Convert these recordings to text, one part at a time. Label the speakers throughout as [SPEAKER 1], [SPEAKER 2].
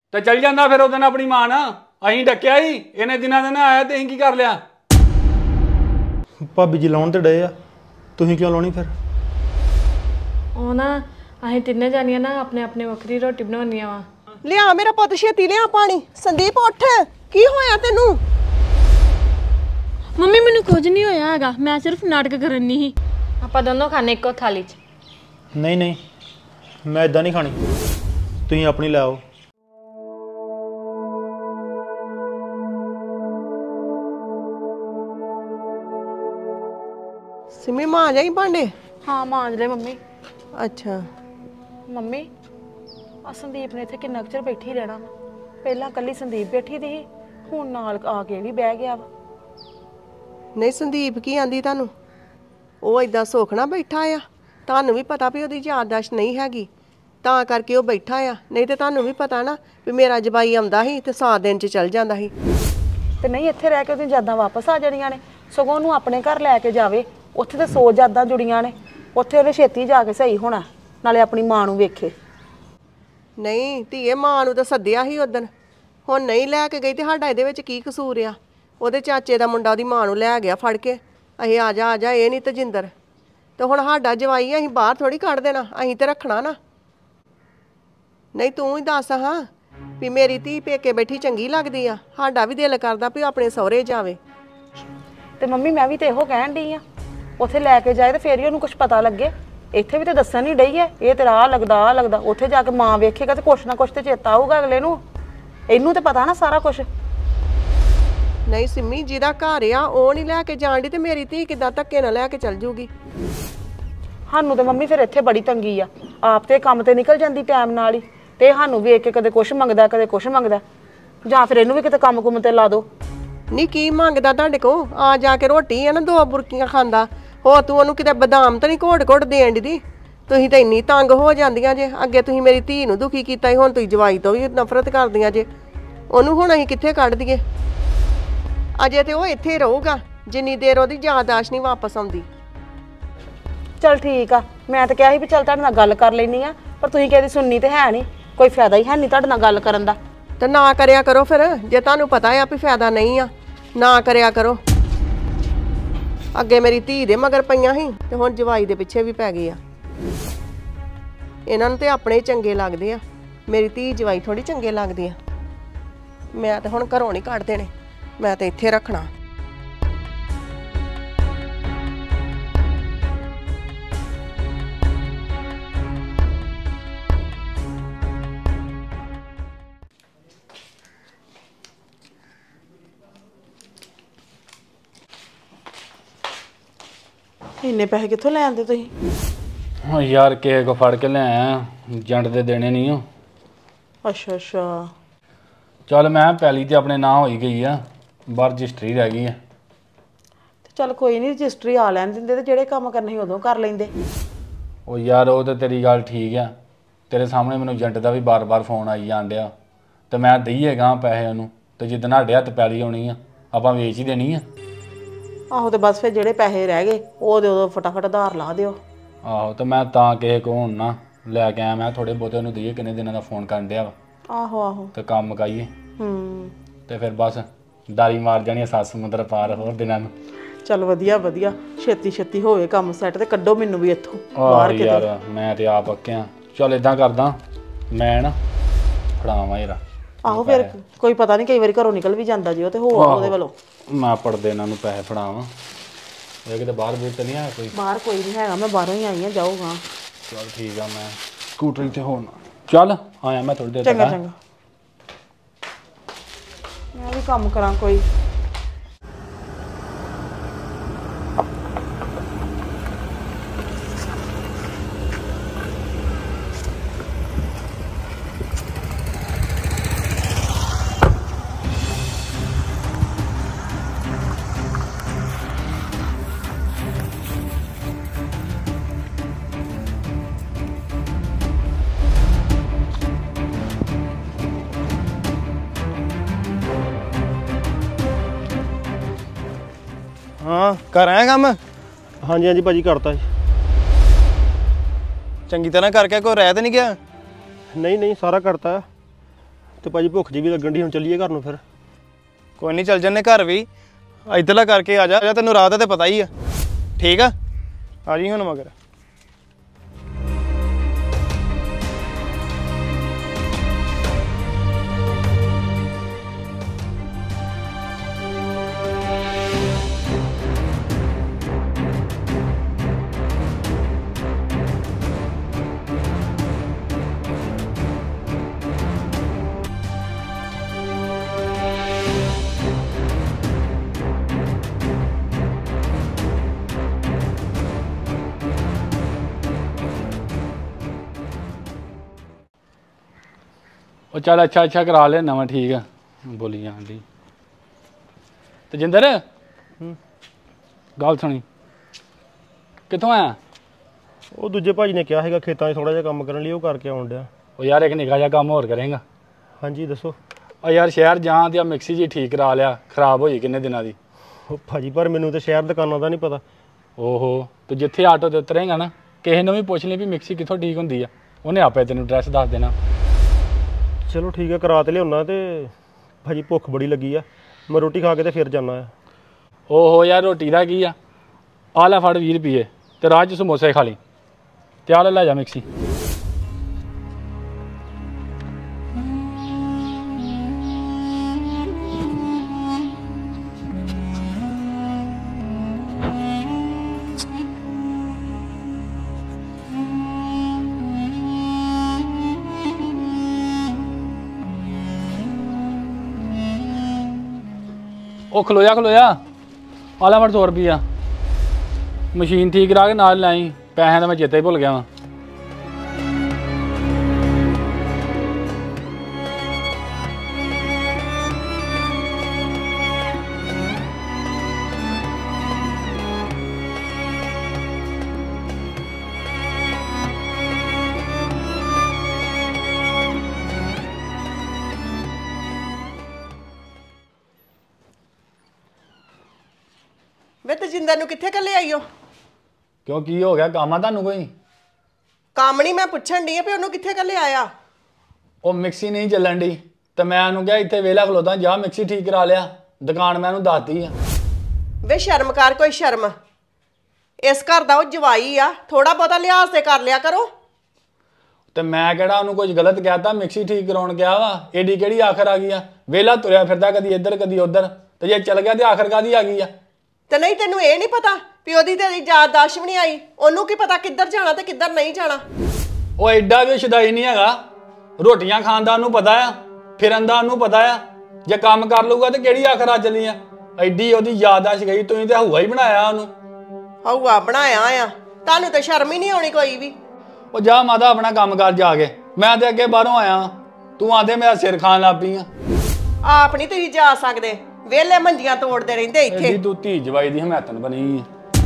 [SPEAKER 1] ਤੇ ਚੱਲ ਜਾਂਦਾ ਫਿਰ ਉਹਦੇ ਨਾਲ ਆਪਣੀ ਮਾਂ ਨਾਲ। ਅਸੀਂ ਡੱਕਿਆ ਹੀ ਇਹਨੇ ਦਿਨਾਂ ਦੇ ਨਾਲ ਆਇਆ ਤੇ ਅਸੀਂ ਕੀ ਕਰ ਲਿਆ?
[SPEAKER 2] ਭਾਬੀ ਜੀ ਲਾਉਣ ਤੇ ਡਏ ਆ, ਤੁਸੀਂ ਕਿਉਂ ਲਾਉਣੀ ਫਿਰ?
[SPEAKER 3] ਉਹ ਨਾ ਅਸੀਂ ਤਿੰਨੇ ਜਾਣੀਆਂ ਨਾ ਆਪਣੇ ਆਪਣੇ ਵੱਖਰੀ ਰੋਟੀ ਬਣਾਉਣੀਆਂ ਵਾ।
[SPEAKER 4] ਲਿਆ ਮੇਰਾ ਪੁੱਤ ਛੇਤੀ ਲਿਆ ਪਾਣੀ। ਸੰਦੀਪ ਉੱਠ, ਕੀ ਹੋਇਆ ਤੈਨੂੰ?
[SPEAKER 3] ਮੰਮੀ ਮੈਨੂੰ ਕੁਝ ਨਹੀਂ ਹੋਇਆ ਹੈਗਾ, ਮੈਂ ਸਿਰਫ ਨਾਟਕ ਕਰਨ ਨਹੀਂ ਸੀ। ਆਪਾਂ ਦੋਨੋਂ ਖਾਣੇ ਇੱਕੋ ਥਾਲੀ 'ਚ।
[SPEAKER 2] ਨਹੀਂ ਨਹੀਂ, ਮੈਂ ਇਦਾਂ ਨਹੀਂ ਖਾਣੀ, ਤੁਸੀਂ ਆਪਣੀ ਲੈ ਆਓ।
[SPEAKER 4] ਸਿਮੀ ਮਾਂ ਜਾਈ ਭਾਂਡੇ?
[SPEAKER 3] ਹਾਂ ਮਾਂਜ ਲੈ ਮੰਮੀ।
[SPEAKER 4] ਅੱਛਾ
[SPEAKER 3] ਮੰਮੀ ਆ ਸੰਦੀਪ ਨੇ ਇੱਥੇ ਕਿੰਨਾ ਕੁ ਚਿਰ ਬੈਠੀ ਰਹਿਣਾ ਵਾ? ਪਹਿਲਾਂ ਕੱਲੀ ਸੰਦੀਪ ਬੈਠੀ ਦੀ, ਹੁਣ ਨਾਲ ਆ ਕੇ ਵੀ ਬਹਿ ਗਿਆ ਵਾ।
[SPEAKER 4] ਨਹੀਂ ਸੰਦੀਪ ਕੀ ਆਂਦੀ ਤੁਹਾਨੂੰ? ਉਹ ਇਦਾਂ ਸੋਖਣਾ ਬੈਠਾ ਆ, ਤੁਹਾਨੂੰ ਵੀ ਪਤਾ ਵੀ ਉਹਦੀ ਯਾਦਦਾਸ਼ਤ ਨਹੀਂ ਹੈਗੀ ਤਾਂ ਕਰਕੇ ਉਹ ਬੈਠਾ ਆ। ਨਹੀਂ ਤੇ ਤੁਹਾਨੂੰ ਵੀ ਪਤਾ ਨਾ ਵੀ ਮੇਰਾ ਜਵਾਈ ਆਉਂਦਾ ਸੀ ਤੇ 7 ਦਿਨ 'ਚ ਚੱਲ ਜਾਂਦਾ ਸੀ।
[SPEAKER 5] ਤੇ ਨਹੀਂ ਇੱਥੇ ਰਹਿ ਕੇ ਉਹਦੀਆਂ ਯਾਦਾਂ ਵਾਪਸ ਆ ਜਾਣੀਆਂ ਨੇ, ਸਗੋਂ ਉਹਨੂੰ ਆਪਣੇ ਘਰ ਲੈ ਕੇ ਜਾਵੇ। ਉੱਥੇ ਤੇ 100 ਯਾਦਾਂ ਜੁੜੀਆਂ ਨੇ, ਉੱਥੇ ਉਹਨੇ ਛੇਤੀ ਜਾ ਕੇ ਸਹੀ ਹੋਣਾ, ਨਾਲੇ ਆਪਣੀ ਮਾਂ ਨੂੰ ਵੇਖੇ।
[SPEAKER 4] ਨਹੀਂ ਧੀਏ, ਮਾਂ ਨੂੰ ਤਾਂ ਸੱਦਿਆ ਸੀ ਉਦਣ, ਹੁਣ ਨਹੀਂ ਲੈ ਕੇ ਗਈ ਤੇ ਸਾਡਾ ਇਹਦੇ ਵਿੱਚ ਕੀ ਕਸੂਰ ਆ? ਉਹਦੇ ਚਾਚੇ ਦਾ ਮੁੰਡਾ ਉਹਦੀ ਮਾਂ ਨੂੰ ਲੈ ਗਿਆ ਫੜ ਕੇ, ਅਸੀਂ ਆ ਜਾ ਇਹ ਨਹੀਂ ਤਜਿੰਦਰ। ਤੇ ਹੁਣ ਸਾਡਾ ਜਵਾਈ ਅਸੀਂ ਬਾਹਰ ਥੋੜੀ ਕੱਢ ਦੇਣਾ, ਅਸੀਂ ਤੇ ਰੱਖਣਾ ਨਾ। ਨਹੀਂ ਤੂੰ ਹੀ ਦੱਸ ਹਾਂ ਵੀ ਮੇਰੀ ਧੀ ਪੇਕੇ ਬੈਠੀ ਚੰਗੀ ਲੱਗਦੀ ਆ? ਸਾਡਾ ਵੀ ਦਿਲ ਕਰਦਾ ਵੀ ਆਪਣੇ ਸਹੁਰੇ ਜਾਵੇ।
[SPEAKER 5] ਤੇ ਮੰਮੀ ਮੈਂ ਵੀ ਤੇ ਇਹੋ ਕਹਿਣ ਡਈ ਆ, ਉੱਥੇ ਲੈ ਕੇ ਜਾਏ ਤੇ ਫੇਰ ਹੀ ਉਹਨੂੰ ਕੁਝ ਪਤਾ ਲੱਗੇ। ਇੱਥੇ ਵੀ ਤੇ ਦੱਸਣ ਨਹੀਂ ਡਈ ਹੈ, ਇਹ ਤੇਰਾ ਆਹ ਲੱਗਦਾ ਆਹ ਲੱਗਦਾ। ਉੱਥੇ ਜਾ ਕੇ ਮਾਂ ਵੇਖੇਗਾ ਤੇ ਕੁਛ ਨਾ ਕੁਛ ਤੇ ਚੇਤਾ ਆਊਗਾ ਅਗਲੇ ਨੂੰ। ਇਹਨੂੰ ਤੇ ਪਤਾ ਨਾ ਸਾਰਾ ਕੁਝ।
[SPEAKER 4] ਨਹੀਂ ਸਿੰਮੀ, ਜਿਹਦਾ ਘਰ ਆ ਉਹ ਨਹੀਂ ਲੈ ਕੇ ਜਾਣ ਦੀ ਤੇ ਮੇਰੀ ਧੀ ਕਿੱਦਾਂ ਧੱਕੇ ਨਾਲ ਲੈ ਕੇ ਚੱਲ ਜੂਗੀ?
[SPEAKER 5] ਸਾਨੂੰ ਤੇ ਮੰਮੀ ਫਿਰ ਇੱਥੇ ਬੜੀ ਤੰਗੀ ਆ, ਆਪ ਤੇ ਕੰਮ ਤੇ ਨਿਕਲ ਜਾਂਦੀ ਟਾਈਮ ਨਾਲ ਹੀ, ਤੇ ਸਾਨੂੰ ਵੇਖ ਕੇ ਕਦੇ ਕੁਛ ਮੰਗਦਾ ਕਦੇ ਕੁਛ ਮੰਗਦਾ। ਜਾਂ ਫਿਰ ਇਹਨੂੰ ਵੀ ਕਿਤੇ ਕੰਮ ਕੁੰਮ ਤੇ ਲਾ ਦੋ।
[SPEAKER 4] ਨਹੀਂ ਕੀ ਮੰਗਦਾ ਤੁਹਾਡੇ ਕੋਲ? ਆ ਜਾ ਕੇ ਰੋਟੀ ਆ ਨਾ 2 ਬੁਰਕੀਆਂ ਖਾਂਦਾ ਹੋ, ਤੂੰ ਉਹਨੂੰ ਕਿਤੇ ਬਦਾਮ ਤਾਂ ਨਹੀਂ ਘੋਟ ਦੇਣ ਦੀ? ਤੁਸੀਂ ਤਾਂ ਇੰਨੀ ਤੰਗ ਹੋ ਜਾਂਦੀਆਂ ਜੇ। ਅੱਗੇ ਤੁਸੀਂ ਮੇਰੀ ਧੀ ਨੂੰ ਦੁਖੀ ਕੀਤਾ ਸੀ, ਹੁਣ ਤੁਸੀਂ ਜਵਾਈ ਤੋਂ ਵੀ ਨਫ਼ਰਤ ਕਰਦੀਆਂ ਜੇ। ਉਹਨੂੰ ਹੁਣ ਅਸੀਂ ਕਿੱਥੇ ਕੱਢ ਦਈਏ? ਅਜੇ ਤੇ ਉਹ ਇੱਥੇ ਰਹੂਗਾ ਜਿੰਨੀ ਦੇਰ ਉਹਦੀ ਯਾਦਦਾਸ਼ਤ ਨਹੀਂ ਵਾਪਸ ਆਉਂਦੀ।
[SPEAKER 5] ਚਲ ਠੀਕ ਆ, ਮੈਂ ਤਾਂ ਕਿਹਾ ਸੀ ਵੀ ਚੱਲ ਤੁਹਾਡੇ ਨਾਲ ਗੱਲ ਕਰ ਲੈਣੀ ਆ, ਪਰ ਤੁਸੀਂ ਕਹਿੰਦੇ ਸੁਣਨੀ ਤੇ ਹੈ ਨਹੀਂ, ਕੋਈ ਫਾਇਦਾ ਹੀ ਹੈ ਨਹੀਂ ਤੁਹਾਡੇ ਨਾਲ ਗੱਲ ਕਰਨ ਦਾ।
[SPEAKER 4] ਤੇ ਨਾ ਕਰਿਆ ਕਰੋ ਫਿਰ, ਜੇ ਤੁਹਾਨੂੰ ਪਤਾ ਆ ਵੀ ਫਾਇਦਾ ਨਹੀਂ ਆ, ਨਾ ਕਰਿਆ ਕਰੋ। ਅੱਗੇ ਮੇਰੀ ਧੀ ਦੇ ਮਗਰ ਪਈਆਂ ਸੀ ਤੇ ਹੁਣ ਜਵਾਈ ਦੇ ਪਿੱਛੇ ਵੀ ਪੈ ਗਈ ਆ। ਇਹਨਾਂ ਨੂੰ ਤੇ ਆਪਣੇ ਹੀ ਚੰਗੇ ਲੱਗਦੇ ਆ, ਮੇਰੀ ਧੀ ਜਵਾਈ ਥੋੜੀ ਚੰਗੇ ਲੱਗਦੇ ਆ। ਮੈਂ ਤੇ ਹੁਣ ਘਰੋਂ ਨਹੀਂ ਕੱਢ ਦੇਣੇ, ਮੈਂ ਤੇ ਇੱਥੇ ਰੱਖਣਾ।
[SPEAKER 5] ਇੰਨੇ ਪੈਸੇ ਕਿੱਥੋਂ ਲੈ ਆਂਦੇ ਤੁਸੀਂ?
[SPEAKER 1] ਹਾਂ ਯਾਰ ਕਿਸੇ ਕੋ ਫੜ ਕੇ ਲੈ ਆਇਆ, ਜੰਡ ਦੇ ਦੇਣੇ ਨਹੀਂ ਹੋ।
[SPEAKER 5] ਅੱਛਾ ਅੱਛਾ।
[SPEAKER 1] ਚੱਲ ਮੈਂ ਪੈਲੀ ਤੇ ਆਪਣੇ ਨਾਂ ਹੋਈ ਗਈ ਆ, ਬਾਹਰ ਰਜਿਸਟਰੀ ਰਹਿ ਗਈ ਆ।
[SPEAKER 5] ਤੇ ਚੱਲ ਕੋਈ ਨਹੀਂ, ਰਜਿਸਟਰੀ ਆ ਲੈਣ ਦਿੰਦੇ ਤੇ ਜਿਹੜੇ ਕੰਮ ਕਰਨੇ ਸੀ ਉਦੋਂ ਕਰ ਲੈਂਦੇ।
[SPEAKER 1] ਉਹ ਯਾਰ ਉਹ ਤੇ ਤੇਰੀ ਗੱਲ ਠੀਕ ਆ, ਤੇਰੇ ਸਾਹਮਣੇ ਮੈਨੂੰ ਏਜੰਟ ਦਾ ਵੀ ਬਾਰ-ਬਾਰ ਫੋਨ ਆਈ ਜਾਣ ਡਿਆ, ਤੇ ਮੈਂ ਦਈਏਗਾ ਪੈਸੇ ਉਹਨੂੰ, ਤੇ ਜਿੱਦਣ ਸਾਡੇ ਹੱਥ ਪੈਲੀ ਆਉਣੀ ਆ ਆਪਾਂ ਵੇਚ ਹੀ ਦੇਣੀ ਆ।
[SPEAKER 5] ਆਹੋ, ਤੇ ਬਸ ਫਿਰ ਜਿਹੜੇ ਪੈਸੇ ਰਹਿ ਗਏ ਉਹਦੇ ਉਦੋਂ ਫਟਾਫਟ ਉਧਾਰ ਲਾ ਦਿਓ।
[SPEAKER 1] ਆਹੋ, ਤੇ ਮੈਂ ਤਾਂ ਕਿਸੇ ਕੋ ਹੁਣ ਨਾ ਲੈ ਕੇ ਆਇਆ, ਮੈਂ ਥੋੜੇ ਬਹੁਤੇ ਉਹਨੂੰ ਦਈਏ, ਕਿੰਨੇ ਦਿਨਾਂ ਦਾ ਫੋਨ ਕਰਨ ਡਿਆ ਵਾ।
[SPEAKER 5] ਆਹੋ ਆਹੋ।
[SPEAKER 1] ਤੇ ਕੰਮ ਮੁਕਾਈਏ ਤੇ ਫਿਰ ਬਸ ਦਾਰੀ ਮਾਰ ਜਾਣੀ ਸੱਸ ਸਮੁੰਦਰ ਪਾਰ ਹੋਰ ਦਿਨਾਂ ਨੂੰ।
[SPEAKER 5] ਚੱਲ ਵਧੀਆ ਵਧੀਆ, ਛੇਤੀ ਛੇਤੀ ਹੋਵੇ ਕੰਮ ਸੈੱਟ ਤੇ ਕੱਢੋ ਮੈਨੂੰ ਵੀ ਇੱਥੋਂ
[SPEAKER 1] ਬਾਹਰ ਕਿਤੇ। ਯਾਰ ਮੈਂ ਤੇ ਆਪ ਅੱਕਿਆ। ਚੱਲ ਇਦਾਂ ਕਰਦਾ, ਮੈਂ ਨਾ ਫੜਾਵਾਂ ਯਾਰ।
[SPEAKER 5] ਆਹੋ ਫਿਰ ਕੋਈ ਪਤਾ ਨਹੀਂ, ਕਈ ਵਾਰੀ ਘਰੋਂ ਨਿਕਲ ਵੀ ਜਾਂਦਾ ਜੀ ਉਹ, ਤੇ ਹੋ ਉਹਦੇ ਵੱਲੋਂ
[SPEAKER 1] ਮੈਂ ਪੜਦੇ ਇਹਨਾਂ ਨੂੰ ਪੈਸੇ ਫੜਾਵਾਂ। ਇਹ ਕਿਤੇ ਬਾਹਰ ਬੂਰ ਤੇ ਨਹੀਂ ਆ ਕੋਈ?
[SPEAKER 5] ਬਾਹਰ ਕੋਈ ਨਹੀਂ ਹੈਗਾ, ਮੈਂ ਬਾਹਰੋਂ ਹੀ ਆਈ ਆ, ਜਾਊਗਾ।
[SPEAKER 1] ਚੱਲ ਠੀਕ ਆ, ਮੈਂ ਸਕੂਟਰੀ ਤੇ ਹੋਣਾ। ਚੱਲ ਆਇਆ ਮੈਂ ਥੋੜੀ ਦੇਰ ਤੱਕ।
[SPEAKER 5] ਚੰਗਾ ਚੰਗਾ, ਮੈਂ ਵੀ ਕੰਮ ਕਰਾਂ ਕੋਈ।
[SPEAKER 2] ਹਾਂ ਕਰ ਆਇਆ ਕੰਮ? ਹਾਂਜੀ ਹਾਂਜੀ ਭਾਜੀ ਕਰਤਾ ਜੀ। ਚੰਗੀ ਤਰ੍ਹਾਂ ਕਰਕੇ ਕੋਈ ਰਹਿ ਤਾਂ ਨਹੀਂ ਗਿਆ? ਨਹੀਂ ਨਹੀਂ ਸਾਰਾ ਕਰਤਾ। ਤੇ ਭਾਜੀ ਭੁੱਖ ਜੀ ਵੀ ਲੱਗਣ ਦੀ, ਹੁਣ ਚੱਲੀਏ ਘਰ ਨੂੰ ਫਿਰ।
[SPEAKER 6] ਕੋਈ ਨਹੀਂ ਚੱਲ ਜੰਨੇ ਘਰ ਵੀ। ਇੱਧਰਲਾ ਕਰਕੇ ਆ ਜਾ, ਤੈਨੂੰ ਰਾਤ ਦਾ ਤੇ ਪਤਾ ਹੀ ਆ। ਠੀਕ ਆ ਜੀ ਹੁਣ ਮਗਰ।
[SPEAKER 1] ਉਹ ਚੱਲ ਅੱਛਾ ਕਰਾ ਲਿਆ ਨਵਾਂ, ਠੀਕ ਆ। ਬੋਲੀ ਜਾਣ ਦੀ ਤੇਜਿੰਦਰ, ਗੱਲ ਸੁਣੀ, ਕਿੱਥੋਂ ਆਇਆ?
[SPEAKER 2] ਉਹ ਦੂਜੇ ਭਾਜੀ ਨੇ ਕਿਹਾ ਹੈਗਾ ਖੇਤਾਂ 'ਚ ਥੋੜਾ ਜਿਹਾ ਕੰਮ ਕਰਨ ਲਈ, ਉਹ ਕਰਕੇ ਆਉਣ ਡਿਆ।
[SPEAKER 1] ਉਹ ਯਾਰ ਇੱਕ ਨਿੱਕਾ ਜਿਹਾ ਕੰਮ ਹੋਰ ਕਰੇਗਾ?
[SPEAKER 2] ਹਾਂਜੀ ਦੱਸੋ।
[SPEAKER 1] ਉਹ ਯਾਰ ਸ਼ਹਿਰ ਜਾਂ ਤੇ ਆ ਮਿਕਸੀ ਜੀ ਠੀਕ ਕਰਾ ਲਿਆ, ਖਰਾਬ ਹੋਈ ਕਿੰਨੇ ਦਿਨਾਂ ਦੀ।
[SPEAKER 2] ਉਹ ਭਾਜੀ ਪਰ ਮੈਨੂੰ ਤਾਂ ਸ਼ਹਿਰ ਦੁਕਾਨਾਂ ਦਾ ਨਹੀਂ ਪਤਾ।
[SPEAKER 1] ਓਹੋ, ਤੂੰ ਜਿੱਥੇ ਆਟੋ ਤੇ ਉਤਰੇਗਾ ਨਾ, ਕਿਸੇ ਨੂੰ ਵੀ ਪੁੱਛ ਲਈ ਵੀ ਮਿਕਸੀ ਕਿੱਥੋਂ ਠੀਕ ਹੁੰਦੀ ਆ, ਉਹਨੇ ਆਪੇ ਤੈਨੂੰ ਐਡਰੈਸ ਦੱਸ ਦੇਣਾ।
[SPEAKER 2] ਚਲੋ ਠੀਕ ਹੈ, ਕਰਾ ਤੇ ਲਿਆਉਣਾ। ਤੇ ਭਾਜੀ ਭੁੱਖ ਬੜੀ ਲੱਗੀ ਆ, ਮੈਂ ਰੋਟੀ ਖਾ ਕੇ ਤੇ ਫਿਰ ਜਾਣਾ ਆ।
[SPEAKER 1] ਓਹੋ ਯਾਰ ਰੋਟੀ ਦਾ ਕੀ ਆ ਲੈ ਫੜ 20 ਰੁਪਏ ਤੇ ਰਾਹ 'ਚ ਸਮੋਸੇ ਖਾ ਲਈ ਤੇ ਆ ਲੈ ਜਾ ਮਿਕਸੀ। ਉਹ ਖਲੋਇਆ ਆ ਲੈ ਫੜ 100 ਰੁਪਈਆ, ਮਸ਼ੀਨ ਠੀਕ ਕਰਾ ਕੇ ਨਾਲ ਲਾਈ। ਪੈਸਿਆਂ ਦਾ ਮੈਂ ਚੇਤਾ ਹੀ ਭੁੱਲ ਗਿਆ ਵਾਂ।
[SPEAKER 4] ਵੇ ਤਜਿੰਦਰ ਨੂੰ ਕਿੱਥੇ ਕੱਲੇ ਆਈਓ?
[SPEAKER 1] ਕਿਉਂ ਕੀ ਹੋ ਗਿਆ? ਕੰਮ ਆ ਤੁਹਾਨੂੰ ਕੋਈ?
[SPEAKER 4] ਕੰਮ ਨਹੀਂ, ਮੈਂ ਪੁੱਛਣ ਡਈ ਆ ਵੀ ਉਹਨੂੰ ਕਿੱਥੇ ਕੱਲੇ ਆਇਆ।
[SPEAKER 1] ਉਹ ਮਿਕਸੀ ਨਹੀਂ ਚੱਲਣ ਡਈ ਤੇ ਮੈਂ ਉਹਨੂੰ ਕਿਹਾ ਇੱਥੇ ਵੇਲਾ ਖਲੋਦਾ, ਜਾ ਮਿਕਸੀ ਠੀਕ ਕਰਾ ਲਿਆ। ਦੁਕਾਨ ਮੈਂ ਉਹਨੂੰ ਦੱਸਦੀ ਆ।
[SPEAKER 4] ਵੇ ਸ਼ਰਮ ਕਰ, ਕੋਈ ਸ਼ਰਮ। ਇਸ ਘਰ ਦਾ ਉਹ ਜਵਾਈ ਆ, ਥੋੜਾ ਬਹੁਤਾ ਲਿਹਾਜ਼ ਤੇ ਕਰ ਲਿਆ ਕਰੋ।
[SPEAKER 1] ਤੇ ਮੈਂ ਕਿਹੜਾ ਉਹਨੂੰ ਕੁਝ ਗਲਤ ਕਹਿਤਾ? ਮਿਕਸੀ ਠੀਕ ਕਰਾਉਣ ਗਿਆ ਵਾ, ਏਡੀ ਕਿਹੜੀ ਆਖਰ ਆ ਗਈ ਆ? ਵੇਲਾ ਤੁਰਿਆ ਫਿਰਦਾ ਕਦੀ ਇੱਧਰ ਕਦੀ ਉੱਧਰ, ਤੇ ਜੇ ਚੱਲ ਗਿਆ ਤੇ ਆਖਰ ਕਾਹਦੀ ਆ ਗਈ ਆ?
[SPEAKER 4] ਤੇ ਨਹੀਂ ਤੈਨੂੰ ਇਹ ਨਹੀਂ ਪਤਾ ਵੀ ਉਹਦੀ ਤੇ ਯਾਦਦਾਸ਼ਤ ਵੀ ਨਹੀਂ ਆਈ? ਉਹਨੂੰ ਕੀ ਪਤਾ ਕਿੱਧਰ ਜਾਣਾ ਤੇ ਕਿੱਧਰ ਨਹੀਂ ਜਾਣਾ?
[SPEAKER 1] ਉਹ ਐਡਾ ਵੀ ਸ਼ੁਦਾਈ ਨਹੀਂ ਹੈਗਾ। ਰੋਟੀਆਂ ਖਾਣ ਦਾ ਉਹਨੂੰ ਪਤਾ ਆ, ਫਿਰਨ ਦਾ ਉਹਨੂੰ ਪਤਾ ਆ। ਜੇ ਕੰਮ ਕਰ ਲਊਗਾ ਤੇ ਕਿਹੜੀ ਆਖਰ ਆ ਚੱਲੀ ਆ? ਐਡੀ ਉਹਦੀ ਯਾਦਦਾਸ਼ਤ ਗਈ, ਤੁਸੀਂ ਤੇ ਹਊਆ ਹੀ ਬਣਾਇਆ ਉਹਨੂੰ।
[SPEAKER 4] ਹਊਆ ਬਣਾਇਆ ਆ? ਤੁਹਾਨੂੰ ਤੇ ਸ਼ਰਮ ਹੀ ਨਹੀਂ ਆਉਣੀ ਕੋਈ ਵੀ।
[SPEAKER 1] ਉਹ ਜਾ ਮਾਤਾ ਆਪਣਾ ਕੰਮ ਕਰ ਜਾ ਕੇ, ਮੈਂ ਤੇ ਅੱਗੇ ਬਾਹਰੋਂ ਆਇਆ, ਤੂੰ ਆਂਦੇ ਮੇਰਾ ਸਿਰ ਖਾਣ ਲੱਗ ਪਈ ਆ।
[SPEAKER 4] ਆਪ ਨਹੀਂ ਤੁਸੀਂ ਜਾ ਸਕਦੇ, ਵਿਹਲੇ ਮੰਜੀਆਂ ਤੋੜਦੇ ਰਹਿੰਦੇ ਇੱਥੇ।
[SPEAKER 1] ਐਡੀ ਤੂੰ ਧੀ ਜਵਾਈ ਦੀ ਹਮਾਇਤਨ ਬਣੀ।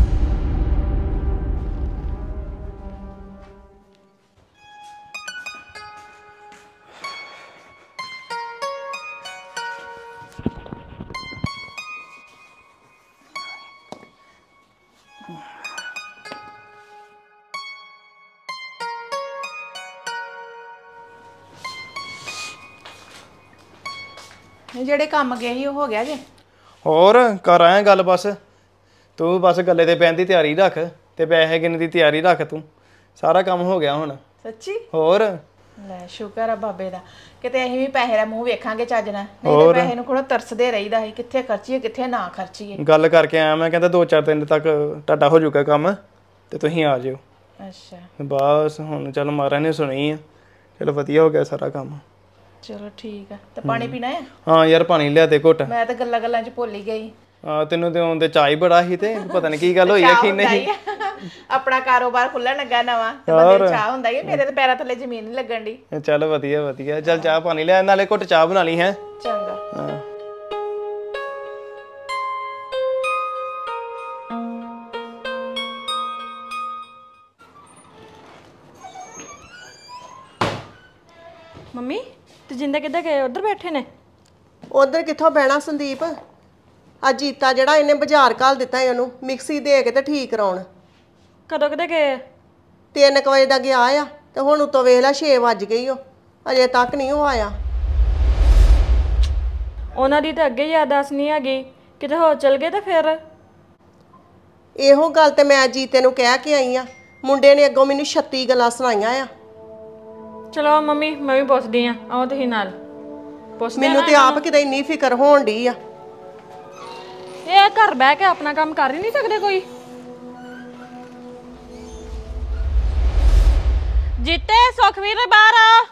[SPEAKER 5] ਜਿਹੜੇ ਕੰਮ ਗਏ ਸੀ ਉਹ ਹੋ ਗਿਆ ਜੇ?
[SPEAKER 6] ਹੋਰ ਕਰ ਆਇਆ ਗੱਲ, ਬਸ ਤੂੰ ਬਸ ਗੱਲੇ ਤੇ ਪੈਣ ਦੀ ਤਿਆਰੀ ਰੱਖ ਤੇ ਪੈਸੇ ਗਿਣਨ ਦੀ ਤਿਆਰੀ ਰੱਖ। ਤੂੰ ਸਾਰਾ ਕੰਮ ਹੋ ਗਿਆ ਹੁਣ।
[SPEAKER 5] ਸੱਚੀ?
[SPEAKER 6] ਹੋਰ
[SPEAKER 5] ਲੈ ਸ਼ੁਕਰ ਆ ਬਾਬੇ ਦਾ, ਕਿਤੇ ਅਸੀਂ ਵੀ ਪੈਸੇ ਦਾ ਮੂੰਹ ਵੇਖਾਂਗੇ ਚੱਜ ਨਾਲ, ਨਹੀਂ ਤੇ ਪੈਸੇ ਨੂੰ ਕੋਲ ਤਰਸਦੇ ਰਹੀਦਾ ਸੀ, ਕਿੱਥੇ ਖਰਚੀਏ ਕਿੱਥੇ ਨਾ ਖਰਚੀਏ।
[SPEAKER 6] ਗੱਲ ਕਰਕੇ ਆਇਆ ਮੈਂ, ਕਹਿੰਦਾ 2-4 ਦਿਨ ਤੱਕ ਤੁਹਾਡਾ ਹੋ ਜਾਊਗਾ ਕੰਮ ਤੇ ਤੁਸੀਂ ਆ ਜਿਓ।
[SPEAKER 5] ਅੱਛਾ
[SPEAKER 6] ਬਸ ਹੁਣ ਚੱਲ ਮਹਾਰਾਜ ਨੇ ਸੁਣੀ ਆ, ਚਲੋ ਵਧੀਆ ਹੋ ਗਿਆ ਸਾਰਾ ਕੰਮ।
[SPEAKER 5] ਚਲੋ ਠੀਕ ਆ। ਤੇ ਪਾਣੀ ਪੀਣਾ ਹੈ?
[SPEAKER 6] ਹਾਂ ਯਾਰ ਪਾਣੀ ਲਿਆ ਤੇ ਘੁੱਟ।
[SPEAKER 5] ਮੈਂ ਤਾਂ ਗੱਲਾਂ 'ਚ ਭੁੱਲ ਹੀ ਗਈ।
[SPEAKER 6] ਤੈਨੂੰ ਤੇ ਆਉਂਦੇ ਚਾਹ ਹੀ ਬੜਾ ਸੀ ਤੇ ਪਤਾ ਨਹੀਂ ਕੀ ਗੱਲ ਹੋਈ ਆ ਕੀ ਨਹੀਂ।
[SPEAKER 5] ਆਪਣਾ ਕਾਰੋਬਾਰ ਖੁੱਲਣ ਲੱਗਾ ਨਵਾਂ ਤੇ ਬੰਦੇ ਚਾਹ ਹੁੰਦਾ ਹੀ, ਮੇਰੇ ਤੇ ਪੈਰਾਂ ਥੱਲੇ ਜ਼ਮੀਨ ਨਹੀਂ ਲੱਗਣ ਦੀ।
[SPEAKER 6] ਚੱਲ ਵਧੀਆ ਚੱਲ ਚਾਹ ਪਾਣੀ ਲਿਆ, ਨਾਲੇ ਘੁੱਟ ਚਾਹ ਬਣਾ ਲਈ ਹੈ।
[SPEAKER 5] ਚੰਗਾ।
[SPEAKER 6] ਹਾਂ
[SPEAKER 3] ਮੰਮੀ ਤਜਿੰਦਰ ਕਿੱਧਰ ਗਏ? ਉੱਧਰ ਬੈਠੇ ਨੇ?
[SPEAKER 4] ਉਧਰ ਕਿੱਥੋਂ ਬਹਿਣਾ ਸੰਦੀਪ? ਆ ਜੀਤਾ ਜਿਹੜਾ ਇਹਨੇ ਬਾਜ਼ਾਰ ਘੱਲ ਦਿੱਤਾ ਇਹਨੂੰ ਮਿਕਸੀ ਦੇ ਕੇ ਤੇ ਠੀਕ ਕਰਾਉਣ।
[SPEAKER 3] ਕਦੋਂ ਕਿਤੇ ਗਏ?
[SPEAKER 4] 3 ਵਜੇ ਦਾ ਗਿਆ ਆ ਤੇ ਹੁਣ ਉਤੋਂ ਵੇਖ ਲੈ 6 ਵੱਜ ਗਈ ਉਹ, ਅਜੇ ਤੱਕ ਨਹੀਂ ਉਹ ਆਇਆ।
[SPEAKER 7] ਉਹਨਾਂ ਦੀ ਤਾਂ ਅੱਗੇ ਯਾਦਾਸ਼ਤ ਨਹੀਂ ਹੈਗੀ, ਕਿਤੇ ਹੋਰ ਚਲ ਗਏ ਤਾਂ ਫਿਰ।
[SPEAKER 4] ਇਹੋ ਗੱਲ ਤੇ ਮੈਂ ਜੀਤੇ ਨੂੰ ਕਹਿ ਕੇ ਆਈ ਆ, ਮੁੰਡੇ ਨੇ ਅੱਗੋਂ ਮੈਨੂੰ 36 ਗੱਲਾਂ ਸੁਣਾਈਆਂ ਆ।
[SPEAKER 7] ਚਲੋ ਮੰਮੀ ਮੈਂ ਵੀ ਪੁੱਛਦੀ ਆ, ਆਓ ਤੁਸੀਂ ਨਾਲ ਪੁੱਛਦੇ
[SPEAKER 4] ਮੈਨੂੰ ਤੇ ਆਪ ਕਿਤੇ ਇੰਨੀ ਫਿਕਰ ਹੋਣ ਡਈ ਆ।
[SPEAKER 7] ਇਹ ਘਰ ਬਹਿ ਕੇ ਆਪਣਾ ਕੰਮ ਕਰ ਹੀ ਨਹੀਂ ਸਕਦੇ ਕੋਈ। ਜੀਤੇ ਸੁਖਵੀਰ ਬਾਹਰ ਆ।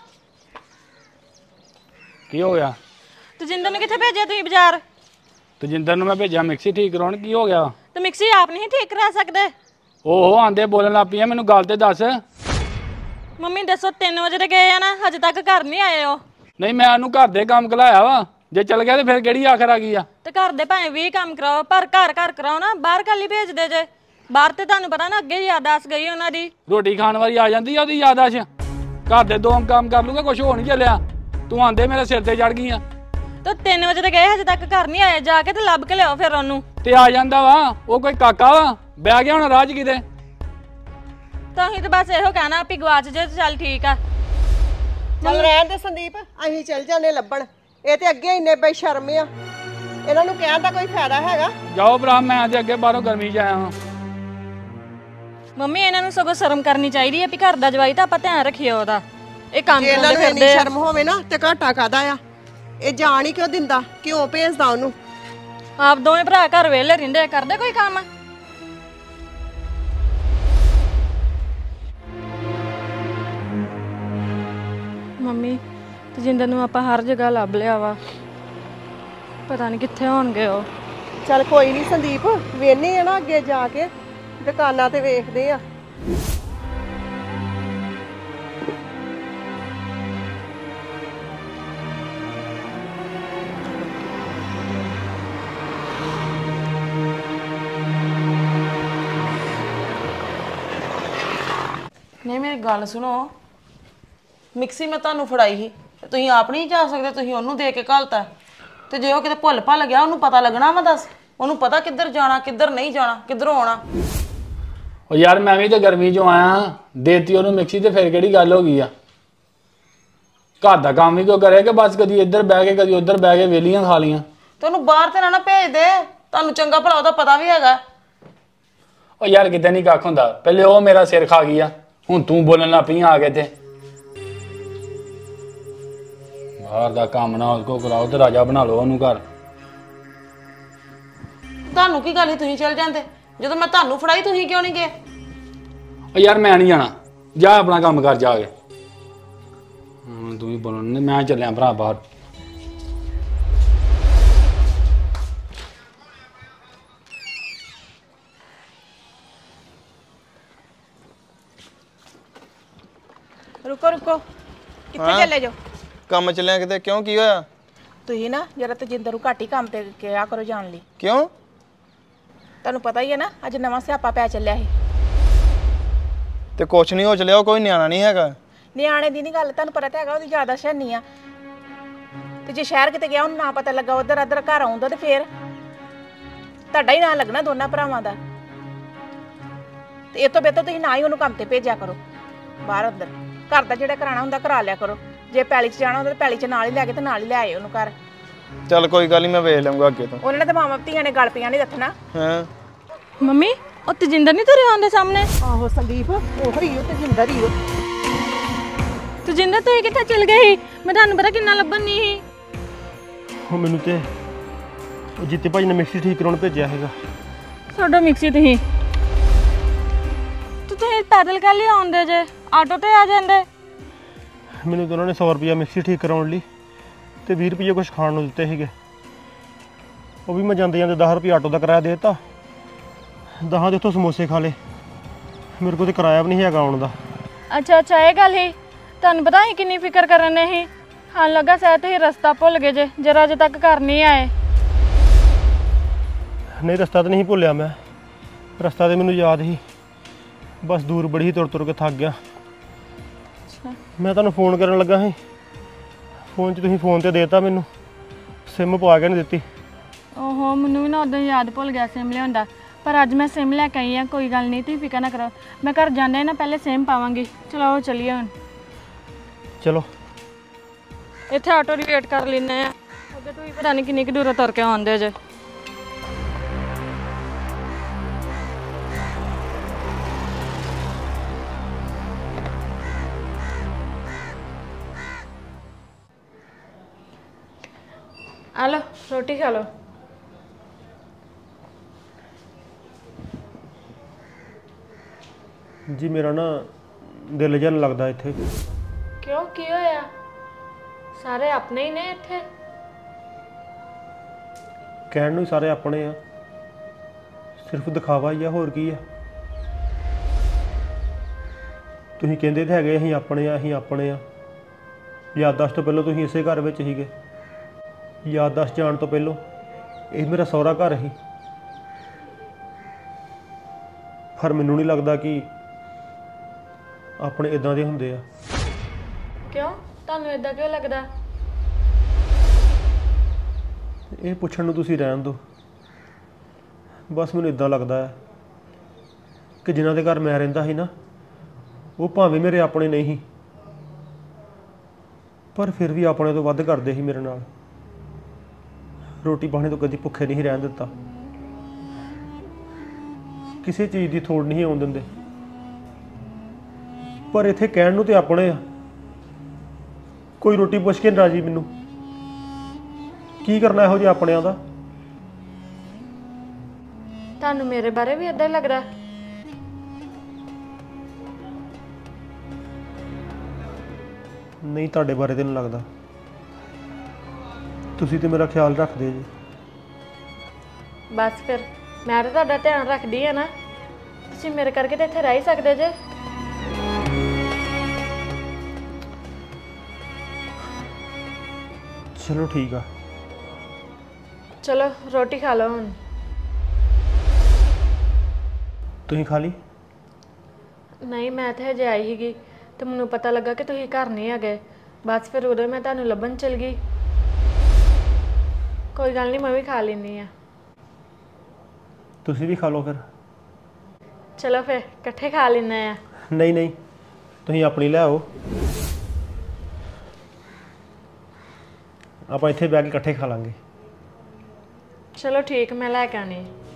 [SPEAKER 1] ਕੀ ਹੋ ਗਿਆ?
[SPEAKER 7] ਤਜਿੰਦਰ ਨੂੰ ਕਿੱਥੇ ਭੇਜਿਆ ਤੁਸੀਂ ਬਾਜ਼ਾਰ?
[SPEAKER 1] ਤਜਿੰਦਰ ਨੂੰ ਮੈਂ ਭੇਜਿਆ ਮਿਕਸੀ ਠੀਕ ਕਰਾਉਣ। ਕੀ ਹੋ ਗਿਆ?
[SPEAKER 7] ਤੇ ਮਿਕਸੀ ਆਪ ਨਹੀਂ ਠੀਕ ਕਰਾ ਸਕਦੇ?
[SPEAKER 1] ਉਹ ਆਂਦੇ ਬੋਲਣ ਲੱਗ ਪਈ ਆ, ਮੈਨੂੰ ਗੱਲ ਤੇ ਦੱਸ।
[SPEAKER 7] ਮੰਮੀ ਦੱਸੋ 3 ਵਜੇ ਦੇ ਗਏ ਆ ਨਾ, ਹਜੇ ਤੱਕ ਘਰ ਨਹੀਂ ਆਏ ਹੋ।
[SPEAKER 1] ਨਹੀਂ ਮੈਂ ਉਹਨੂੰ ਘਰ ਦੇ ਕੰਮ ਘਲਾਇਆ ਵਾ, ਜੇ ਚੱਲ ਗਿਆ ਤੇ ਫਿਰ ਕਿਹੜੀ ਆਖਰ ਆ ਗਈ ਆ?
[SPEAKER 7] ਤੇ ਘਰ ਦੇ ਭਾਵੇਂ 20 ਕੰਮ ਕਰਾਓ, ਪਰ ਘਰ ਘਰ ਕਰਾਓ ਨਾ, ਬਾਹਰ ਕੱਲ ਹੀ ਭੇਜਦੇ ਜੇ। ਬਾਹਰ ਤੇ ਤੁਹਾਨੂੰ ਪਤਾ ਨਾ ਅੱਗੇ ਯਾਦਾਸ਼ਤ ਗਈ ਉਹਨਾਂ ਦੀ।
[SPEAKER 1] ਰੋਟੀ ਖਾਣ ਵਾਰੀ ਆ ਜਾਂਦੀ ਆ ਉਹਦੀ ਯਾਦਾਸ਼। ਘਰ ਦੇ 2 ਕੰਮ ਕਰ ਲੂਗਾ, ਕੁਝ ਹੋ ਨਹੀਂ ਚੱਲਿਆ। ਤੂੰ ਆਂਦੇ ਮੇਰੇ ਸਿਰ ਤੇ ਚੜ ਗਈ ਆ।
[SPEAKER 7] ਤੇ 3 ਵਜੇ ਦੇ ਗਏ, ਹਜੇ ਤੱਕ ਘਰ ਨਹੀਂ ਆਏ। ਜਾ ਕੇ ਤੇ ਲੱਭ ਕੇ ਲਿਆਓ ਫਿਰ ਉਹਨੂੰ।
[SPEAKER 1] ਤੇ ਆ ਜਾਂਦਾ ਵਾ, ਉਹ ਕੋਈ ਕਾਕਾ ਵਾ, ਬਹਿ ਗਿਆ ਹੁਣ ਰਾਹ 'ਚ ਕਿਤੇ।
[SPEAKER 7] ਤਾਂ ਅਸੀਂ ਤਾਂ ਬਸ ਇਹੋ ਕਹਿਣਾ ਵੀ ਗਵਾਚ ਜੇ ਤੇ ਚੱਲ ਠੀਕ ਆ।
[SPEAKER 4] ਚੱਲ ਰਹਿਣ ਦੇ ਸੰਦੀਪ, ਅਸੀਂ ਚੱਲ ਜਾਂਦੇ ਲੱਭਣ। ਇਹ ਤੇ ਅੱਗੇ ਇੰਨੇ ਬੇਸ਼ਰਮ ਆ, ਇਹਨਾਂ ਨੂੰ ਕਹਿਣ ਦਾ ਕੋਈ ਫਾਇਦਾ ਹੈਗਾ?
[SPEAKER 1] ਜਾਓ ਭਰਾ, ਮੈਂ ਤੇ ਅੱਗੇ ਬਾਹਰੋਂ ਗਰਮੀ 'ਚ ਆਇਆ ਹਾਂ।
[SPEAKER 7] ਮੰਮੀ ਇਹਨਾਂ ਨੂੰ ਸਗੋਂ ਸ਼ਰਮ ਕਰਨੀ ਚਾਹੀਦੀ ਹੈ ਵੀ ਘਰ ਦਾ ਜਵਾਈ ਤਾਂ ਆਪਾਂ ਧਿਆਨ ਰੱਖੀਏ ਉਹਦਾ। ਇਹ ਕੰਮ
[SPEAKER 4] ਜੇ ਇਹਨਾਂ
[SPEAKER 7] ਕਰਦੇ
[SPEAKER 4] ਨੂੰ ਇੰਨੀ
[SPEAKER 7] ਫਿਰਦੇ ਆ।
[SPEAKER 4] ਸ਼ਰਮ ਹੋਵੇ ਨਾ ਤੇ ਘਾਟਾ ਕਾਦਾ ਆ? ਇਹ ਜਾਣ ਹੀ ਕਿਉਂ ਦਿੰਦਾ, ਕਿਉਂ ਭੇਜਦਾ ਉਹਨੂੰ?
[SPEAKER 7] ਆਪ ਦੋਵੇਂ ਭਰਾ ਘਰ ਵਿਹਲੇ ਰਹਿੰਦੇ, ਕਰਦੇ ਕੋਈ ਕੰਮ? ਮੰਮੀ ਤਜਿੰਦਰ ਨੂੰ ਆਪਾਂ ਹਰ ਜਗ੍ਹਾ ਲੱਭ ਲਿਆ ਵਾ, ਪਤਾ ਨਹੀਂ ਕਿੱਥੇ ਹੋਣਗੇ ਉਹ।
[SPEAKER 4] ਚੱਲ ਕੋਈ ਨਹੀਂ ਸੰਦੀਪ, ਵੇਖਨੇ ਆ ਨਾ ਅੱਗੇ ਜਾ ਕੇ, ਦੁਕਾਨਾਂ ਤੇ ਵੇਖਦੇ ਆ।
[SPEAKER 5] ਨਹੀਂ ਮੇਰੀ ਗੱਲ ਸੁਣੋ, ਮਿਕਸੀ ਮੈਂ ਤੁਹਾਨੂੰ ਫੜਾਈ ਸੀ, ਤੁਸੀਂ ਆਪ ਨਹੀਂ ਜਾ ਸਕਦੇ, ਤੁਸੀਂ ਉਹਨੂੰ ਦੇ ਕੇ ਘਲਤਾ। ਤੇ ਜੇ ਉਹ ਕਿਤੇ ਭੁੱਲ ਭੱਲ ਗਿਆ, ਉਹਨੂੰ ਪਤਾ ਲੱਗਣਾ ਵਾ? ਦੱਸ, ਉਹਨੂੰ ਪਤਾ ਕਿੱਧਰ ਜਾਣਾ, ਕਿੱਧਰ ਨਹੀਂ ਜਾਣਾ, ਕਿੱਧਰੋਂ ਆਉਣਾ।
[SPEAKER 1] ਉਹ ਯਾਰ ਮੈਂ ਵੀ ਤੇ ਗਰਮੀ 'ਚੋਂ ਆਇਆ, ਦੇਤੀ ਉਹਨੂੰ ਮਿਕਸੀ ਤੇ ਫਿਰ ਕਿਹੜੀ ਗੱਲ ਹੋ ਗਈ ਆ? ਘਰ ਦਾ ਕੰਮ ਵੀ ਕਿਉਂ ਕਰੇ ਕਿ ਬਸ ਕਦੀ ਇੱਧਰ ਬਹਿ ਕੇ ਕਦੀ ਉੱਧਰ ਬਹਿ ਕੇ ਵੇਲੀਆਂ ਖਾ ਲੀਆਂ।
[SPEAKER 5] ਤੇ ਉਹਨੂੰ ਬਾਹਰ ਤੇ ਨਾ ਭੇਜ ਦੇ, ਤੁਹਾਨੂੰ ਚੰਗਾ ਭਲਾ ਉਹਦਾ ਪਤਾ ਵੀ ਹੈਗਾ।
[SPEAKER 1] ਉਹ ਯਾਰ ਕਿਤੇ ਨਹੀਂ ਕੱਖ ਹੁੰਦਾ, ਪਹਿਲੇ ਉਹ ਮੇਰਾ ਸਿਰ ਖਾ ਗਈ ਆ, ਹੁਣ ਤੂੰ ਬੋਲਣ ਲੱਗ ਪਈ ਆ ਕੇ ਤੇ। ਬਾਹਰ ਦਾ ਕੰਮ ਨਾ ਉਹਦੇ ਕੋਲ ਕਰਾਓ ਤੇ ਰਾਜਾ ਬਣਾ ਲਓ ਉਹਨੂੰ ਘਰ।
[SPEAKER 5] ਤੁਹਾਨੂੰ ਕੀ ਗੱਲ ਸੀ, ਤੁਸੀਂ ਚਲ ਜਾਂਦੇ ਜਦੋਂ ਮੈਂ ਤੁਹਾਨੂੰ ਫੜਾਈ, ਤੁਸੀਂ ਕਿਉਂ ਨਹੀਂ ਗਏ?
[SPEAKER 1] ਉਹ ਯਾਰ ਮੈਂ ਨਹੀਂ ਜਾਣਾ, ਜਾ ਆਪਣਾ ਕੰਮ ਕਰ ਜਾ ਕੇ। ਤੂੰ ਵੀ ਬੋਲਣ, ਮੈਂ ਚੱਲਿਆ ਭਰਾ ਬਾਹਰ।
[SPEAKER 3] ਰੁਕੋ ਰੁਕੋ, ਕਿੱਥੇ ਚੱਲੇ ਜੋ?
[SPEAKER 6] ਕੰਮ ਚੱਲਿਆ ਕਿਤੇ? ਕਿਉਂ, ਕੀ ਹੋਇਆ?
[SPEAKER 3] ਤੁਸੀਂ ਨਾ ਜਰਾ ਤਜਿੰਦਰ ਨੂੰ ਘੱਟ ਹੀ ਕੰਮ ਤੇ ਕਿਹਾ ਕਰੋ ਜਾਣ ਲਈ।
[SPEAKER 6] ਕਿਉਂ?
[SPEAKER 3] ਤੁਹਾਨੂੰ ਪਤਾ ਹੀ ਹੈ ਨਾ, ਅੱਜ ਨਵਾਂ ਸਿਆਪਾ ਪੈ ਚੱਲਿਆ ਸੀ।
[SPEAKER 6] ਤੇ ਕੁਛ ਨਹੀਂ ਹੋ ਚੱਲਿਆ, ਉਹ ਕੋਈ ਨਿਆਣਾ ਨਹੀਂ ਹੈਗਾ।
[SPEAKER 3] ਨਿਆਣੇ ਦੀ ਨਹੀਂ ਗੱਲ, ਤੁਹਾਨੂੰ ਪਤਾ ਤਾਂ ਹੈਗਾ ਉਹਦੀ ਜ਼ਿਆਦਾ ਸ਼ੈਨੀ ਆ। ਤੇ ਜੇ ਸ਼ਹਿਰ ਕਿਤੇ ਗਿਆ, ਉਹਨੂੰ ਨਾ ਪਤਾ ਲੱਗਾ ਉਧਰ ਅਧਰ ਘਰ ਆਉਂਦਾ, ਤੇ ਫੇਰ ਤੁਹਾਡਾ ਹੀ ਨਾਂ ਲੱਗਣਾ ਦੋਨਾਂ ਭਰਾਵਾਂ ਦਾ। ਤੇ ਇਹ ਤੋਂ ਬਿਹਤਰ ਤੁਸੀਂ ਨਾ ਹੀ ਉਹਨੂੰ ਕੰਮ ਤੇ ਭੇਜਿਆ ਕਰੋ, ਬਾਹਰ ਅੰਦਰ। ਘਰ ਦਾ ਜਿਹੜਾ ਕਰਾਣਾ ਹੁੰਦਾ ਕਰਾ ਲਿਆ ਕਰੋ। ਜੇ ਪੈਲੀ 'ਚ ਜਾਣਾ ਹੁੰਦਾ ਤਾਂ ਪੈਲੀ 'ਚ ਨਾਲ ਹੀ ਲੈ ਕੇ ਤੇ ਨਾਲ ਹੀ ਲੈ ਆਏ ਉਹਨੂੰ ਘਰ।
[SPEAKER 6] ਚੱਲ ਕੋਈ ਗੱਲ ਨਹੀਂ, ਮੈਂ ਵੇਖ ਲਵਾਂਗਾ ਅੱਗੇ ਤੋਂ।
[SPEAKER 3] ਉਹਨਾਂ ਨੇ ਤਾਂ ਮਾਵਾਂ ਧੀਆਂ ਨੇ ਗਲ ਪੀਆਂ ਨਹੀਂ ਰੱਖਣਾ।
[SPEAKER 6] ਹਾਂ
[SPEAKER 7] ਮੰਮੀ ਉਹ ਤਜਿੰਦਰ ਨਹੀਂ ਤੁਰੇ ਆਉਂਦੇ ਸਾਹਮਣੇ?
[SPEAKER 4] ਆਹੋ ਸੰਦੀਪ, ਉਹ ਹੀ ਉਹ ਤਜਿੰਦਰ ਹੀ ਉਹ।
[SPEAKER 7] ਤਜਿੰਦਰ ਤੁਸੀਂ ਕਿੱਥੇ ਚਲ ਗਏ ਸੀ? ਮੈਂ ਤੁਹਾਨੂੰ ਪਤਾ ਕਿੰਨਾ ਲੱਭਣ ਨਹੀਂ ਸੀ।
[SPEAKER 2] ਹੁਣ ਮੈਨੂੰ ਤੇ ਉਹ ਜਿੱਤੇ ਭਾਜੀ ਨੇ ਮਿਕਸੀ ਠੀਕ ਕਰਾਉਣ ਭੇਜਿਆ ਹੈਗਾ।
[SPEAKER 7] ਤੁਹਾਡਾ ਮਿਕਸੀ ਤੁਸੀਂ ਪੈਦਲ ਕੱਲ ਹੀ ਆਉਂਦੇ ਜੇ, ਆਟੋ ਤੇ ਆ ਜਾਂਦੇ।
[SPEAKER 2] ਮੈਨੂੰ ਤਾਂ ਉਹਨਾਂ ਨੇ 100 ਰੁਪਇਆ ਮਿਕਸੀ ਠੀਕ ਕਰਾਉਣ ਲਈ ਤੇ 20 ਰੁਪਏ ਕੁਝ ਖਾਣ ਨੂੰ ਦਿੱਤੇ ਸੀਗੇ। ਉਹ ਵੀ ਮੈਂ ਜਾਂਦੇ ਜਾਂਦੇ 10 ਰੁਪਏ ਆਟੋ ਦਾ ਕਿਰਾਇਆ ਦੇ ਦਿੱਤਾ, 10 ਦੇ ਉੱਥੋਂ ਸਮੋਸੇ ਖਾ ਲਏ। ਮੇਰੇ ਕੋਲ ਤੇ ਕਿਰਾਇਆ ਵੀ ਨਹੀਂ ਹੈਗਾ ਆਉਣ ਦਾ।
[SPEAKER 7] ਅੱਛਾ ਅੱਛਾ, ਇਹ ਗੱਲ ਹੀ। ਤੁਹਾਨੂੰ ਪਤਾ ਸੀ ਕਿੰਨੀ ਫਿਕਰ ਕਰਨ ਨੇ ਸੀ। ਹਾਂ ਲੱਗਾ ਸ਼ਾਇਦ ਤੁਸੀਂ ਰਸਤਾ ਭੁੱਲ ਗਏ ਜੇ, ਜਰਾ ਅਜੇ ਤੱਕ ਘਰ ਨਹੀਂ ਆਏ।
[SPEAKER 2] ਨਹੀਂ ਰਸਤਾ ਤਾਂ ਨਹੀਂ ਭੁੱਲਿਆ ਮੈਂ, ਰਸਤਾ ਤੇ ਮੈਨੂੰ ਯਾਦ ਸੀ, ਬਸ ਦੂਰ ਬੜੀ ਹੀ ਤੁਰ ਤੁਰ ਕੇ ਥੱਕ ਗਿਆ। ਮੈਂ ਤੁਹਾਨੂੰ ਫੋਨ ਕਰਨ ਲੱਗਾ ਸੀ, ਫੋਨ 'ਚ ਤੁਸੀਂ ਫੋਨ ਤੇ ਦੇਤਾ ਮੈਨੂੰ, ਸਿਮ ਪਾ ਕੇ ਨਹੀਂ ਦਿੱਤੀ।
[SPEAKER 7] ਓਹੋ ਮੈਨੂੰ ਵੀ ਨਾ ਉਦੋਂ ਯਾਦ ਭੁੱਲ ਗਿਆ ਸਿਮ ਲਿਆਉਂਦਾ, ਪਰ ਅੱਜ ਮੈਂ ਸਿਮ ਲੈ ਕੇ ਆਈ ਹਾਂ। ਕੋਈ ਗੱਲ ਨਹੀਂ, ਤੁਸੀਂ ਫਿਕਰ ਨਾ ਕਰੋ, ਮੈਂ ਘਰ ਜਾਂਦੇ ਨਾ ਪਹਿਲੇ ਸਿਮ ਪਾਵਾਂਗੀ। ਚਲੋ ਚੱਲੀਏ ਹੁਣ।
[SPEAKER 2] ਚਲੋ
[SPEAKER 7] ਇੱਥੇ ਆਟੋ ਦੀ ਵੇਟ ਕਰ ਲੈਂਦੇ ਆ। ਅੱਗੇ ਤੁਸੀਂ ਪਤਾ ਨਹੀਂ ਕਿੰਨੀ ਕੁ ਦੂਰ ਤੁਰ ਕੇ ਆਉਂਦੇ ਜੇ। ਆ ਲਓ ਰੋਟੀ ਖਾ ਲਓ।
[SPEAKER 2] ਜੀ ਮੇਰਾ ਨਾ ਦਿਲ ਜਿਹਾ ਨਹੀਂ ਲੱਗਦਾ ਇੱਥੇ।
[SPEAKER 7] ਕਿਉਂ ਕੀ ਹੋਇਆ? ਸਾਰੇ ਆਪਣੇ ਹੀ ਨੇ ਇੱਥੇ।
[SPEAKER 2] ਕਹਿਣ ਨੂੰ ਹੀ ਸਾਰੇ ਆਪਣੇ ਆ, ਸਿਰਫ ਦਿਖਾਵਾ ਹੀ ਆ, ਹੋਰ ਕੀ ਆ। ਤੁਸੀਂ ਕਹਿੰਦੇ ਤੇ ਹੈਗੇ ਅਸੀਂ ਆਪਣੇ ਆ, ਅਸੀਂ ਆਪਣੇ ਆ। ਯਾਦਦਾਸ਼ਤ ਤੋਂ ਪਹਿਲਾਂ ਤੁਸੀਂ ਇਸੇ ਘਰ ਵਿੱਚ ਸੀਗੇ। ਯਾਦਦਾਸ਼ਤ ਜਾਣ ਤੋਂ ਪਹਿਲਾਂ ਇਹ ਮੇਰਾ ਸਹੁਰਾ ਘਰ ਸੀ। ਪਰ ਮੈਨੂੰ ਨਹੀਂ ਲੱਗਦਾ ਕਿ ਆਪਣੇ ਇਦਾਂ ਦੇ ਹੁੰਦੇ ਆ।
[SPEAKER 7] ਕਿਉਂ ਤੁਹਾਨੂੰ ਇਦਾਂ ਕਿਉਂ ਲੱਗਦਾ?
[SPEAKER 2] ਇਹ ਪੁੱਛਣ ਨੂੰ ਤੁਸੀਂ ਰਹਿਣ ਦਿਓ। ਬਸ ਮੈਨੂੰ ਇਦਾਂ ਲੱਗਦਾ ਹੈ ਕਿ ਜਿਨ੍ਹਾਂ ਦੇ ਘਰ ਮੈਂ ਰਹਿੰਦਾ ਸੀ ਨਾ, ਉਹ ਭਾਵੇਂ ਮੇਰੇ ਆਪਣੇ ਨਹੀਂ ਸੀ, ਪਰ ਫਿਰ ਵੀ ਆਪਣੇ ਤੋਂ ਵੱਧ ਕਰਦੇ ਸੀ ਮੇਰੇ ਨਾਲ। ਰੋਟੀ ਪਾਣੀ ਤੋਂ ਕਦੀ ਭੁੱਖੇ ਨਹੀਂ ਰਹਿਣ ਦਿੱਤਾ, ਕਿਸੇ ਚੀਜ਼ ਦੀ ਥੋੜ ਨਹੀਂ ਆਉਣ ਦਿੰਦੇ। ਪਰ ਇੱਥੇ ਕਹਿਣ ਨੂੰ ਤੇ ਆਪਣੇ ਆ, ਕੋਈ ਰੋਟੀ ਪੁੱਛ ਕੇ ਰਾਜੀ ਮੈਨੂੰ। ਕੀ ਕਰਨਾ ਇਹੋ ਜਿਹੇ ਆਪਣਿਆਂ ਦਾ?
[SPEAKER 7] ਤੁਹਾਨੂੰ ਮੇਰੇ ਬਾਰੇ ਵੀ ਇਦਾਂ ਹੀ ਲੱਗਦਾ?
[SPEAKER 2] ਨਹੀਂ, ਤੁਹਾਡੇ ਬਾਰੇ ਤੇ ਨਹੀਂ ਲੱਗਦਾ। ਤੁਸੀਂ ਤੇ ਮੇਰਾ ਖਿਆਲ ਰੱਖਦੇ ਜੀ।
[SPEAKER 7] ਬਸ ਫਿਰ ਮੈਂ ਤਾਂ ਤੁਹਾਡਾ ਧਿਆਨ ਰੱਖਦੀ ਆ ਨਾ। ਤੁਸੀਂ ਮੇਰੇ ਕਰਕੇ ਤਾਂ ਇੱਥੇ ਰਹਿ ਹੀ ਸਕਦੇ ਜੇ।
[SPEAKER 2] ਚਲੋ ਠੀਕ ਆ।
[SPEAKER 7] ਚਲੋ ਰੋਟੀ ਖਾ ਲਓ ਹੁਣ।
[SPEAKER 2] ਤੁਸੀਂ ਖਾ ਲਈ?
[SPEAKER 7] ਨਹੀਂ, ਮੈਂ ਤਾਂ ਹਜੇ ਆਈ ਸੀਗੀ ਤੇ ਮੈਨੂੰ ਪਤਾ ਲੱਗਾ ਕਿ ਤੁਸੀਂ ਘਰ ਨਹੀਂ ਹੈਗੇ। ਬਸ ਫਿਰ ਉਦੋਂ ਮੈਂ ਤੁਹਾਨੂੰ ਲੱਭਣ ਚਲ ਗਈ। ਕੋਈ ਗੱਲ ਨਹੀਂ, ਮੈਂ ਵੀ ਖਾ ਲੈਂਦੀ ਆ।
[SPEAKER 2] ਤੁਸੀਂ ਵੀ ਖਾ ਲਓ ਫਿਰ।
[SPEAKER 7] ਚਲੋ ਫਿਰ ਇਕੱਠੇ ਖਾ ਲੈਂਦੇ ਆ।
[SPEAKER 2] ਨਹੀਂ ਨਹੀਂ, ਤੁਸੀਂ ਆਪਣੀ ਲੈ ਆਓ, ਆਪਾਂ ਇੱਥੇ ਬਹਿ ਕੇ ਇਕੱਠੇ ਖਾ ਲਾਂਗੇ।
[SPEAKER 7] ਚਲੋ ਠੀਕ, ਮੈਂ ਲੈ ਕੇ ਆਣੀ।